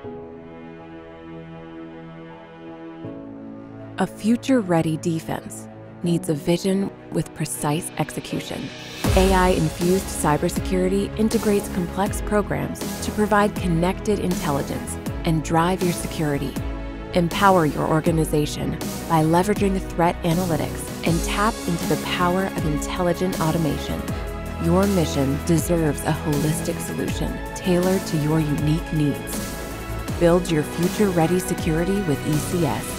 A future-ready defense needs a vision with precise execution. AI-infused cybersecurity integrates complex programs to provide connected intelligence and drive your security. Empower your organization by leveraging threat analytics and tap into the power of intelligent automation. Your mission deserves a holistic solution tailored to your unique needs. Build your future-ready security with ECS.